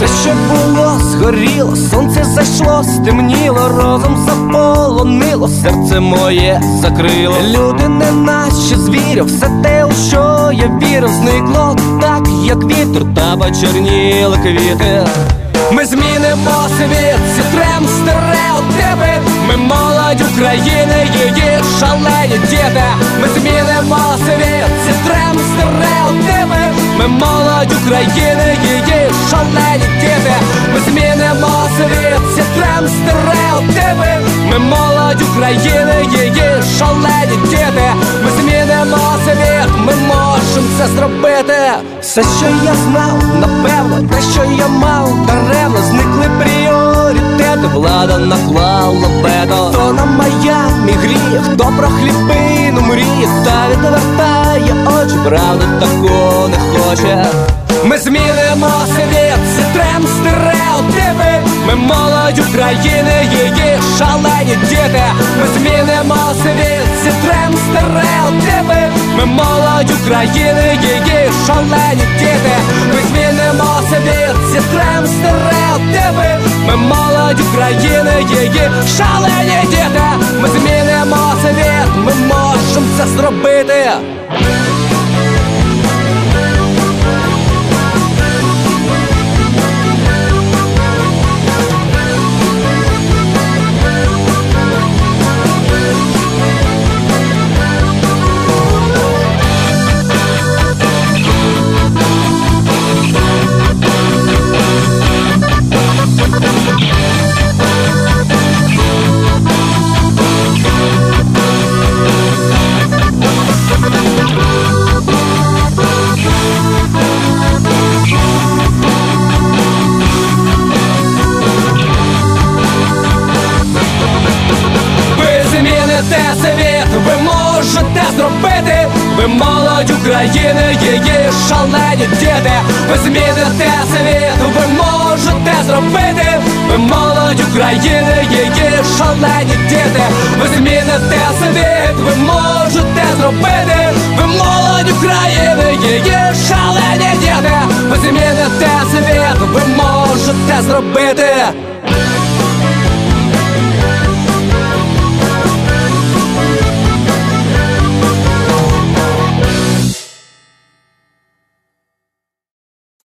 Все, що було, згоріло, сонце зайшло, стемніло, розум заполонило, серце моє закрило. Люди не наші звірі, все те, у що я вірив, зникло так, як вітер, та почерніли квіти. Ми змінимо світ, зітрем стереотипи. Ми молодь України, її шалені діти. Ми змінимо світ, зітрем стереотипи. Ми молодь України, її шалені діти. Ми змінимо світ, зітрем стереотипи. Ми молодь України, її шалені діти. Ми змінимо світ, ми можемо це зробити. Все, що я знав, напевно, те, що я мав, даремно зникли пріоритети. Влада наклала вето. То на Майамі гріх, хто про хлібину мріє, та відвертає очі, правда тако не хоче. Ми змінимо світ, зітрем стереотипи. Ми молодь України, її шалені діти. Ми змінимо світ, зітрем стереотипи. Ми молодь України, її шалені діти. Ми змінимо світ, зітрем стереотипи. Ми молодь України, її шалені діти. Ми змінимо світ, ми можемо це зробити. Ви можете зробити, ви молодь України, її шалені діти. Ви зміните світ, ви можете зробити, ви молодь України, її шалені діти. Ви зміните світ, ви можете зробити, ви молодь України, її шалені діти. Ви зміните світ, ви можете зробити.